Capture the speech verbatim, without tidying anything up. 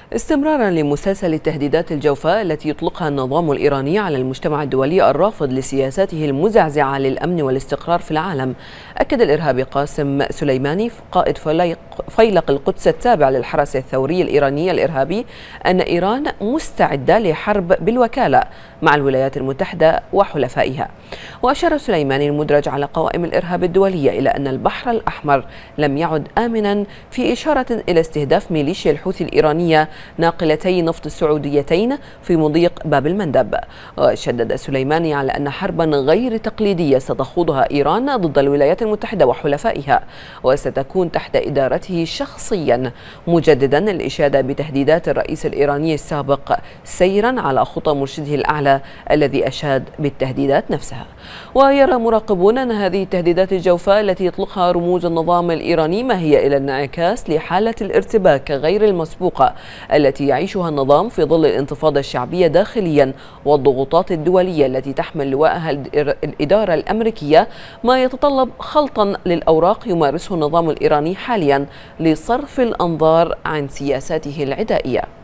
استمرارا لمسلسل التهديدات الجوفاء التي يطلقها النظام الإيراني على المجتمع الدولي الرافض لسياساته المزعزعة للأمن والاستقرار في العالم، أكد الإرهابي قاسم سليماني قائد فيلق القدس التابع للحرس الثوري الإيراني الإرهابي أن إيران مستعدة لحرب بالوكالة مع الولايات المتحدة وحلفائها. وأشار سليماني المدرج على قوائم الإرهاب الدولية إلى أن البحر الأحمر لم يعد آمنا، في إشارة إلى استهداف ميليشيا الحوثي الإيرانية ناقلتي نفط السعوديتين في مضيق باب المندب. وشدد سليماني على أن حربا غير تقليدية ستخوضها إيران ضد الولايات المتحدة وحلفائها وستكون تحت إدارته شخصيا، مجددا الإشادة بتهديدات الرئيس الإيراني السابق سيرا على خطى مرشده الأعلى الذي أشاد بالتهديدات نفسها. ويرى مراقبون أن هذه التهديدات الجوفاء التي يطلقها رموز النظام الإيراني ما هي إلا انعكاس لحالة الارتباك غير المسبوقة التي يعيشها النظام في ظل الانتفاضة الشعبية داخليا والضغوطات الدولية التي تحمل لواءها الإدارة الأمريكية، ما يتطلب خلطا للأوراق يمارسه النظام الإيراني حاليا لصرف الأنظار عن سياساته العدائية.